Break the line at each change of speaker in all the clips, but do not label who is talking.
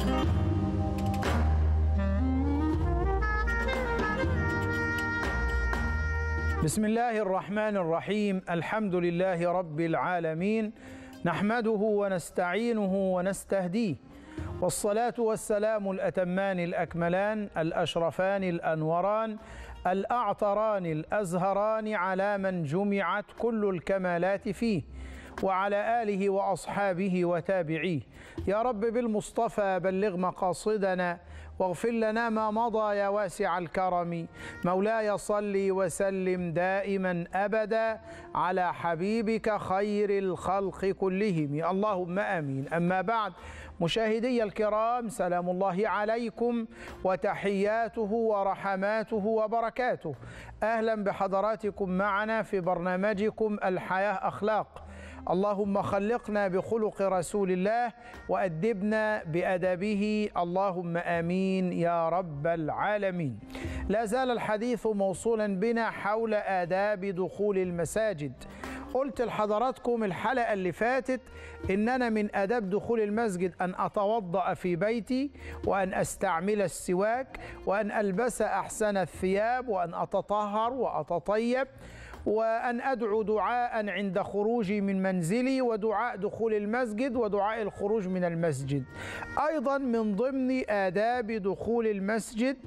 بسم الله الرحمن الرحيم. الحمد لله رب العالمين، نحمده ونستعينه ونستهديه، والصلاة والسلام الأتمان الأكملان الأشرفان الأنوران الأعطران الأزهران على من جمعت كل الكمالات فيه، وعلى آله وأصحابه وتابعيه. يا رب بالمصطفى بلغ مقاصدنا، واغفر لنا ما مضى يا واسع الكرم. مولاي صل وسلم دائما أبدا على حبيبك خير الخلق كلهم، اللهم آمين. أما بعد، مشاهدي الكرام، سلام الله عليكم وتحياته ورحماته وبركاته. أهلا بحضراتكم معنا في برنامجكم الحياة أخلاق. اللهم خلقنا بخلق رسول الله وأدبنا بأدبه، اللهم آمين يا رب العالمين. لا زال الحديث موصولا بنا حول آداب دخول المساجد. قلت لحضراتكم الحلقة اللي فاتت إن أنا من آداب دخول المسجد أن أتوضأ في بيتي، وأن أستعمل السواك، وأن ألبس أحسن الثياب، وأن أتطهر وأتطيب، وأن أدعو دعاء عند خروجي من منزلي، ودعاء دخول المسجد، ودعاء الخروج من المسجد. أيضا من ضمن آداب دخول المسجد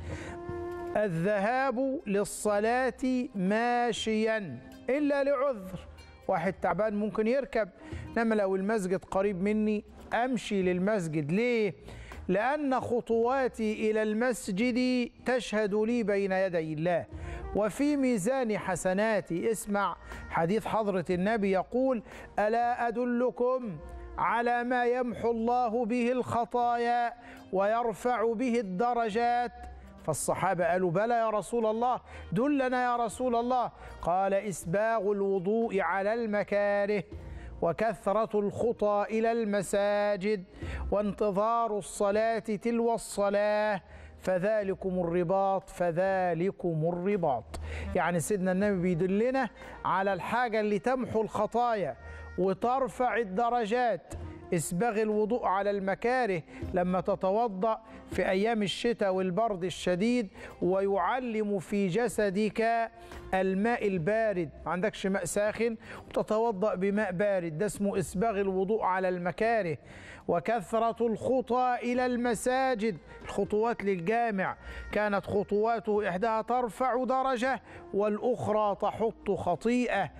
الذهاب للصلاة ماشيا إلا لعذر. واحد تعبان ممكن يركب، إنما لو المسجد قريب مني أمشي للمسجد. ليه؟ لأن خطواتي إلى المسجد تشهد لي بين يدي الله وفي ميزان حسناتي. اسمع حديث حضرة النبي يقول: ألا أدلكم على ما يمحو الله به الخطايا ويرفع به الدرجات؟ فالصحابة قالوا: بلى يا رسول الله، دلنا يا رسول الله. قال: إسباغ الوضوء على المكاره، وكثرة الخطى إلى المساجد، وانتظار الصلاة تلو الصلاة، فذلكم الرباط فذلكم الرباط. يعني سيدنا النبي بيدلنا على الحاجة اللي تمحو الخطايا وترفع الدرجات. اسبغ الوضوء على المكاره، لما تتوضأ في أيام الشتاء والبرد الشديد ويعلم في جسدك الماء البارد، ما عندكش ماء ساخن وتتوضأ بماء بارد، ده اسمه اسباغ الوضوء على المكاره. وكثرة الخطى إلى المساجد، الخطوات للجامع، كانت خطواته إحداها ترفع درجة والأخرى تحط خطيئة.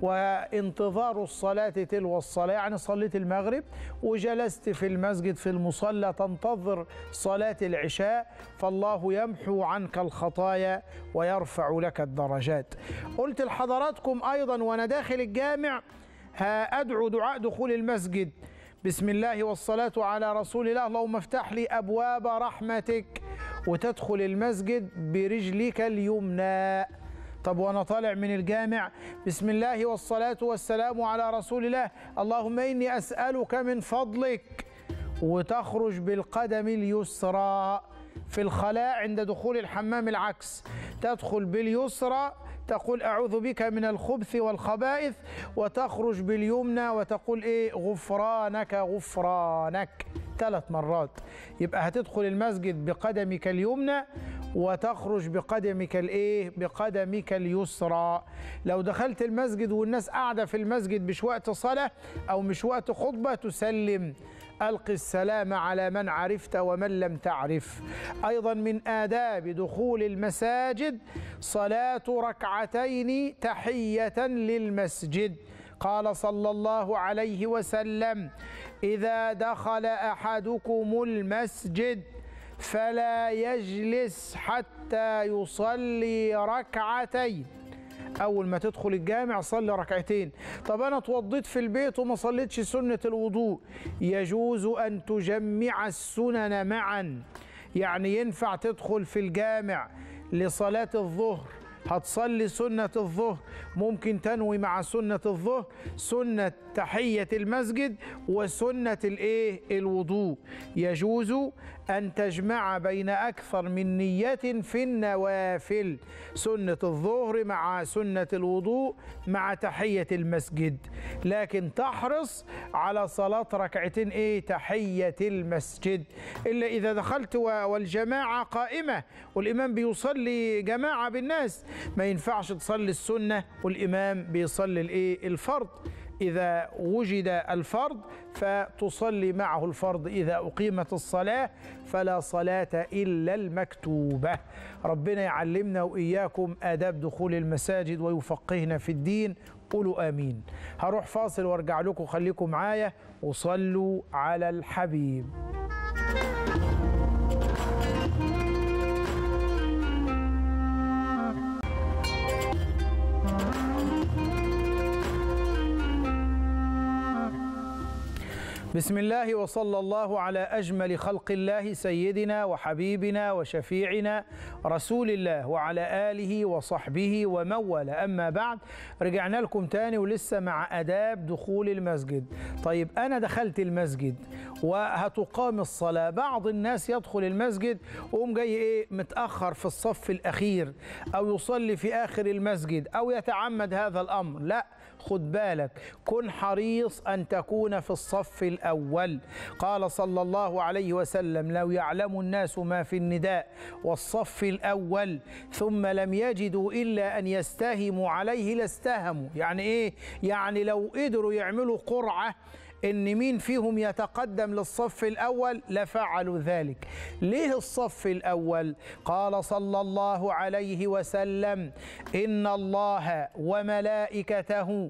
وانتظار الصلاة تلو الصلاة، يعني صليت المغرب وجلست في المسجد في المصلى تنتظر صلاة العشاء، فالله يمحو عنك الخطايا ويرفع لك الدرجات. قلت لحضراتكم أيضا وأنا داخل الجامع أدعو دعاء دخول المسجد: بسم الله والصلاة على رسول الله، اللهم افتح لي أبواب رحمتك. وتدخل المسجد برجلك اليمنى. طب وانا طالع من الجامع: بسم الله والصلاة والسلام على رسول الله، اللهم إني أسألك من فضلك. وتخرج بالقدم اليسرى. في الخلاء عند دخول الحمام العكس، تدخل باليسرى تقول أعوذ بك من الخبث والخبائث، وتخرج باليمنى وتقول إيه؟ غفرانك غفرانك 3 مرات. يبقى هتدخل المسجد بقدمك اليمنى وتخرج بقدمك الايه؟ بقدمك اليسرى. لو دخلت المسجد والناس قاعده في المسجد مش وقت صلاه او مش وقت خطبه، تسلم: ألق السلام على من عرفت ومن لم تعرف. أيضا من آداب دخول المساجد صلاة ركعتين تحية للمسجد. قال صلى الله عليه وسلم: إذا دخل أحدكم المسجد فلا يجلس حتى يصلي ركعتين. أول ما تدخل الجامع صلي ركعتين. طب أنا اتوضيت في البيت وما صليتش سنة الوضوء، يجوز أن تجمع السنن معا. يعني ينفع تدخل في الجامع لصلاة الظهر، هتصلي سنة الظهر، ممكن تنوي مع سنة الظهر سنة تحية المسجد وسنة الوضوء. يجوز أن تجمع بين أكثر من نية في النوافل، سنة الظهر مع سنة الوضوء مع تحية المسجد، لكن تحرص على صلاة ركعتين تحية المسجد، إلا إذا دخلت والجماعة قائمة والإمام بيصلي جماعة بالناس، ما ينفعش تصلي السنة والإمام بيصلي الفرض. إذا وجد الفرض فتصلي معه الفرض، إذا أقيمت الصلاة فلا صلاة إلا المكتوبة. ربنا يعلمنا وإياكم آداب دخول المساجد ويفقهنا في الدين. قولوا آمين. هروح فاصل وارجع لكم، خليكم معايا وصلوا على الحبيب. بسم الله وصلى الله على أجمل خلق الله سيدنا وحبيبنا وشفيعنا رسول الله وعلى آله وصحبه ومن والاه. أما بعد، رجعنا لكم تاني ولسه مع آداب دخول المسجد. طيب أنا دخلت المسجد وهتقام الصلاة، بعض الناس يدخل المسجد وقوم جاي متأخر في الصف الأخير أو يصلي في آخر المسجد أو يتعمد هذا الأمر. لا، خد بالك، كن حريص أن تكون في الصف الأول. قال صلى الله عليه وسلم: لو يعلم الناس ما في النداء والصف الأول ثم لم يجدوا إلا أن يستهموا عليه لاستهموا. يعني إيه؟ يعني لو قدروا يعملوا قرعة إن مين فيهم يتقدم للصف الأول لفعلوا ذلك. ليه الصف الأول؟ قال صلى الله عليه وسلم: إن الله وملائكته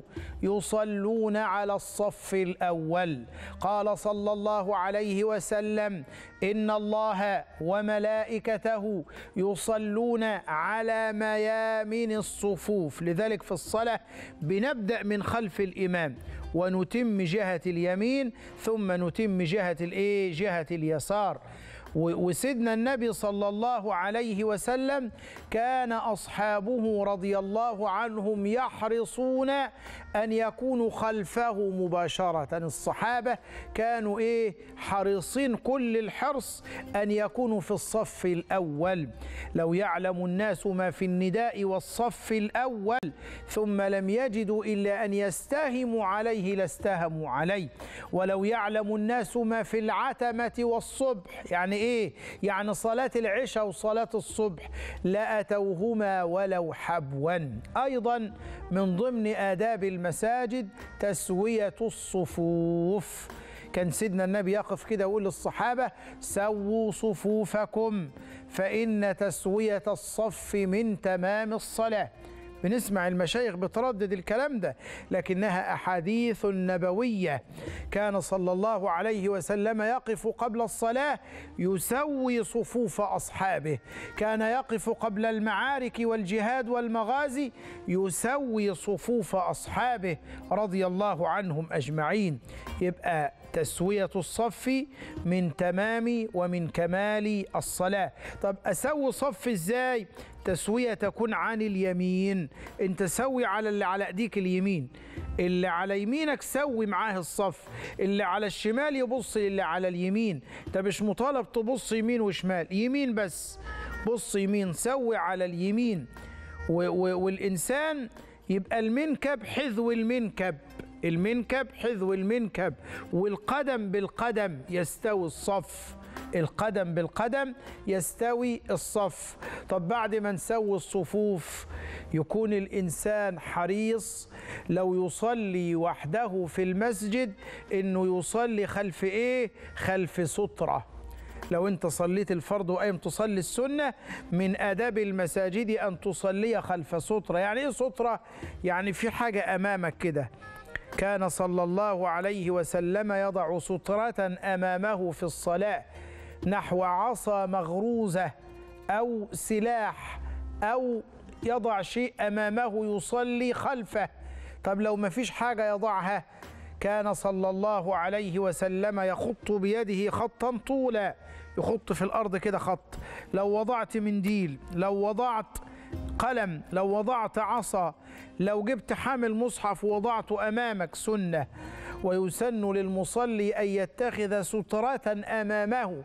يصلون على الصف الأول. قال صلى الله عليه وسلم: إن الله وملائكته يصلون على ميامن الصفوف. لذلك في الصلاة بنبدأ من خلف الإمام ونتم جهة اليمين ثم نتم جهة جهة اليسار. وسيدنا النبي صلى الله عليه وسلم كان أصحابه رضي الله عنهم يحرصون أن يكونوا خلفه مباشرة. الصحابة كانوا حريصين كل الحرص أن يكونوا في الصف الأول. لو يعلم الناس ما في النداء والصف الأول ثم لم يجدوا إلا أن يستهموا عليه لاستهموا عليه. ولو يعلم الناس ما في العتمة والصبح، يعني يعني صلاة العشاء وصلاة الصبح، لأتوهما ولو حبوا. أيضا من ضمن آداب المساجد تسوية الصفوف. كان سيدنا النبي يقف كده ويقول للصحابة: سووا صفوفكم فإن تسوية الصف من تمام الصلاة. بنسمع المشايخ بتردد الكلام ده، لكنها أحاديث نبوية. كان صلى الله عليه وسلم يقف قبل الصلاة يسوي صفوف أصحابه، كان يقف قبل المعارك والجهاد والمغازي يسوي صفوف أصحابه رضي الله عنهم أجمعين. يبقى تسوية الصف من تمام ومن كمال الصلاة. طب أسوي صف إزاي؟ تسوية تكون عن اليمين، انت سوي على اللي على ايديك اليمين، اللي على يمينك سوي معاه الصف، اللي على الشمال يبص للي على اليمين. انت مش مطالب تبص يمين وشمال، يمين بس، بص يمين، سوي على اليمين. والإنسان يبقى المنكب حذو المنكب، المنكب حذو المنكب، والقدم بالقدم يستوي الصف، القدم بالقدم يستوي الصف. طب بعد ما نسوي الصفوف يكون الإنسان حريص لو يصلي وحده في المسجد إنه يصلي خلف خلف سترة. لو أنت صليت الفرض وقايم تصلي السنة، من آداب المساجد أن تصلي خلف سترة. يعني إيه سترة؟ يعني في حاجة أمامك كده. كان صلى الله عليه وسلم يضع سترة أمامه في الصلاة نحو عصا مغروزة أو سلاح، أو يضع شيء أمامه يصلي خلفه. طب لو ما فيش حاجة يضعها، كان صلى الله عليه وسلم يخط بيده خطا طولا، يخط في الأرض كده خط. لو وضعت منديل، لو وضعت قلم، لو وضعت عصا، لو جبت حامل مصحف ووضعته أمامك سنة. ويسن للمصلي أن يتخذ سترة أمامه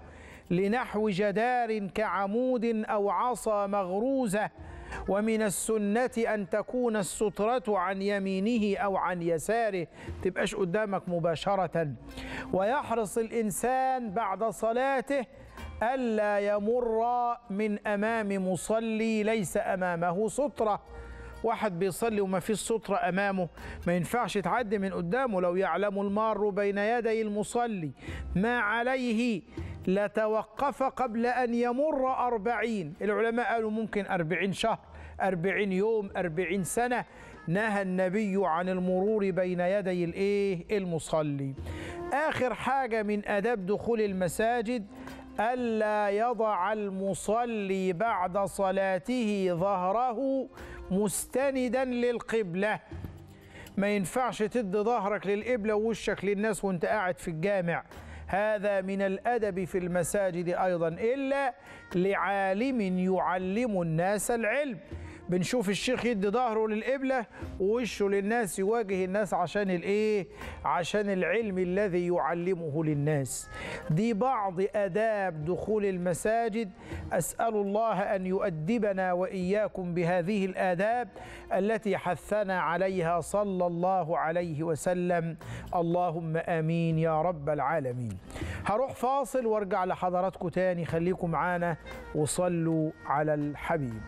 لنحو جدار كعمود أو عصا مغروزة، ومن السنة أن تكون السترة عن يمينه أو عن يساره، تبقاش قدامك مباشرة. ويحرص الإنسان بعد صلاته ألا يمر من أمام مصلي ليس أمامه سترة. واحد بيصلي وما فيش سترة أمامه، ما ينفعش تعدي من قدامه. لو يعلم المار بين يدي المصلي ما عليه لتوقف قبل أن يمر 40. العلماء قالوا ممكن 40 شهر، 40 يوم، 40 سنة. نهى النبي عن المرور بين يدي المصلي. آخر حاجة من آداب دخول المساجد ألا يضع المصلي بعد صلاته ظهره مستندا للقبلة. ما ينفعش تدي ظهرك للقبلة ووشك للناس وانت قاعد في الجامع. هذا من الأدب في المساجد أيضا، إلا لعالم يعلم الناس العلم. بنشوف الشيخ يدي ظهره للقبلة ووشه للناس، يواجه الناس عشان عشان العلم الذي يعلمه للناس. دي بعض آداب دخول المساجد. أسأل الله أن يؤدبنا وإياكم بهذه الآداب التي حثنا عليها صلى الله عليه وسلم. اللهم آمين يا رب العالمين. هروح فاصل وارجع لحضراتكم تاني، خليكم معانا وصلوا على الحبيب.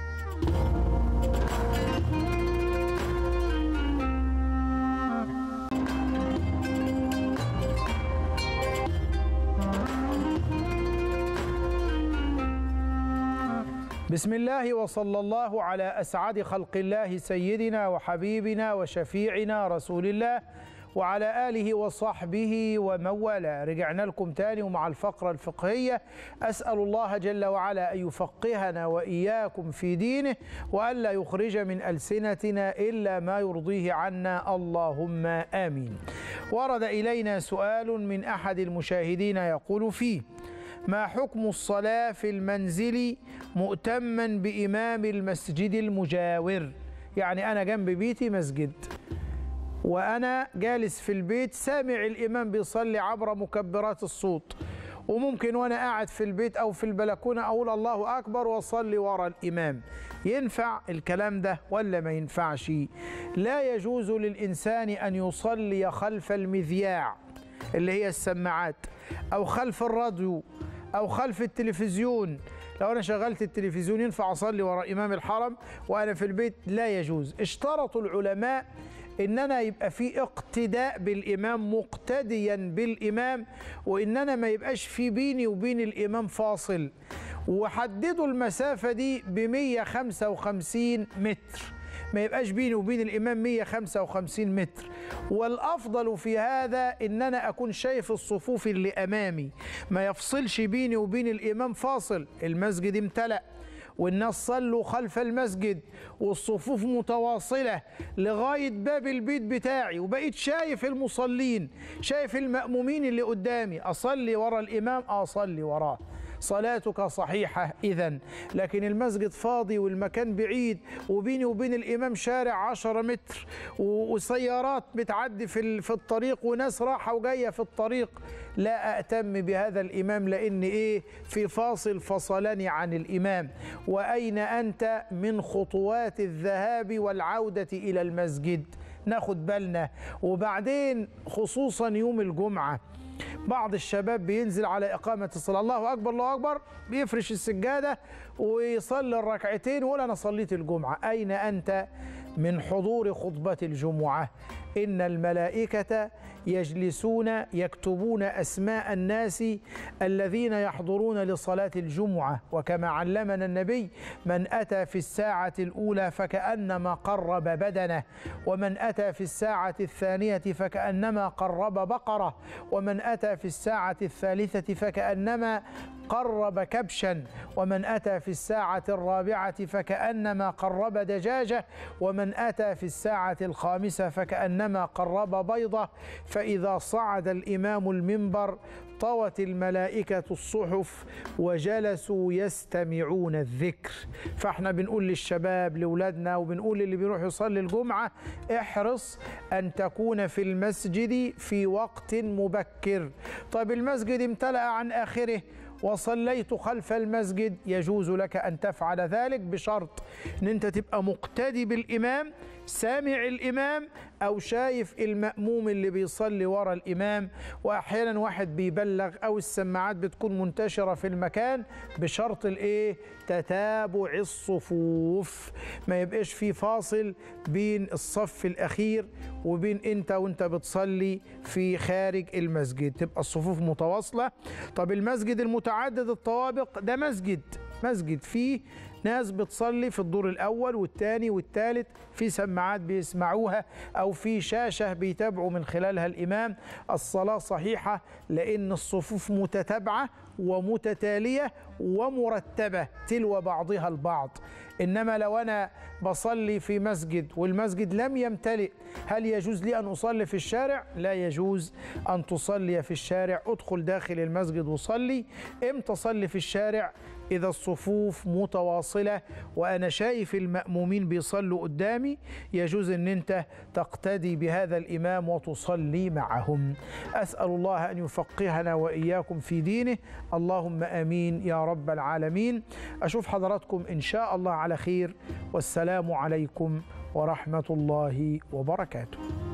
بسم الله وصلى الله على أسعد خلق الله سيدنا وحبيبنا وشفيعنا رسول الله وعلى آله وصحبه ومن والاه. رجعنا لكم تاني ومع الفقرة الفقهية. أسأل الله جل وعلا أن يفقهنا وإياكم في دينه، وألا يخرج من ألسنتنا إلا ما يرضيه عنا، اللهم آمين. ورد إلينا سؤال من أحد المشاهدين يقول فيه: ما حكم الصلاة في المنزل مؤتما بإمام المسجد المجاور؟ يعني أنا جنب بيتي مسجد وأنا جالس في البيت سامع الإمام بيصلي عبر مكبرات الصوت، وممكن وأنا قاعد في البيت أو في البلكونة أقول الله أكبر وأصلي ورا الإمام. ينفع الكلام ده ولا ما ينفعش؟ لا يجوز للإنسان أن يصلي خلف المذياع اللي هي السماعات، أو خلف الراديو، أو خلف التلفزيون. لو أنا شغلت التلفزيون ينفع أصلي وراء إمام الحرم وأنا في البيت؟ لا يجوز. اشترطوا العلماء إن أنا يبقى في اقتداء بالإمام، مقتديا بالإمام، وإن أنا ما يبقاش في بيني وبين الإمام فاصل. وحددوا المسافة دي ب155 متر، ما يبقاش بيني وبين الإمام 155 متر. والأفضل في هذا إن أنا أكون شايف الصفوف اللي أمامي، ما يفصلش بيني وبين الإمام فاصل. المسجد امتلأ والناس صلوا خلف المسجد والصفوف متواصلة لغاية باب البيت بتاعي، وبقيت شايف المصلين، شايف المأمومين اللي قدامي. أصلي ورا الإمام؟ أصلي وراه. صلاتك صحيحة إذن. لكن المسجد فاضي والمكان بعيد وبيني وبين الإمام شارع 10 متر وسيارات بتعدي في الطريق وناس راحة وجاية في الطريق، لا أأتم بهذا الإمام، لأن في فاصل فصلني عن الإمام. وأين أنت من خطوات الذهاب والعودة إلى المسجد؟ ناخد بالنا. وبعدين خصوصا يوم الجمعة بعض الشباب بينزل على إقامة الصلاة، الله أكبر الله أكبر، بيفرش السجادة ويصلي الركعتين ولا أنا صليت الجمعة. أين أنت من حضور خطبة الجمعة؟ إن الملائكة يجلسون يكتبون أسماء الناس الذين يحضرون لصلاة الجمعة، وكما علمنا النبي: من أتى في الساعة الأولى فكأنما قرب بدنه، ومن أتى في الساعة الثانية فكأنما قرب بقرة، ومن أتى في الساعة الثالثة فكأنما قرب كبشا، ومن أتى في الساعة الرابعة فكأنما قرب دجاجة، ومن أتى في الساعة الخامسة فكأنما قرب بيضة. فإذا صعد الإمام المنبر طوت الملائكة الصحف وجلسوا يستمعون الذكر. فاحنا بنقول للشباب لأولادنا وبنقول للي بيروح يصلي الجمعة: احرص أن تكون في المسجد في وقت مبكر. طيب المسجد امتلأ عن آخره وصليت خلف المسجد يجوز لك أن تفعل ذلك بشرط أن أنت تبقى مقتدي بالإمام، سامع الإمام أو شايف المأموم اللي بيصلي ورا الإمام. وأحيانا واحد بيبلغ أو السماعات بتكون منتشرة في المكان، بشرط الإيه؟ تتابع الصفوف، ما يبقاش في فاصل بين الصف الأخير وبين أنت وأنت بتصلي في خارج المسجد، تبقى الصفوف متواصلة. طب المسجد المتعدد الطوابق ده مسجد فيه ناس بتصلي في الدور الأول والثاني والثالث، في سماعات بيسمعوها أو في شاشة بيتابعوا من خلالها الإمام. الصلاة صحيحة لأن الصفوف متتابعة ومتتالية ومرتبة تلو بعضها البعض. إنما لو أنا بصلي في مسجد والمسجد لم يمتلئ، هل يجوز لي أن أصلي في الشارع؟ لا يجوز أن تصلي في الشارع. ادخل داخل المسجد وصلي. إمتى صلي في الشارع؟ إذا الصفوف متواصلة وأنا شايف المأمومين بيصلوا قدامي، يجوز أن أنت تقتدي بهذا الإمام وتصلي معهم. أسأل الله أن يفقهنا وإياكم في دينه، اللهم آمين يا رب العالمين. أشوف حضراتكم إن شاء الله على خير، والسلام عليكم ورحمة الله وبركاته.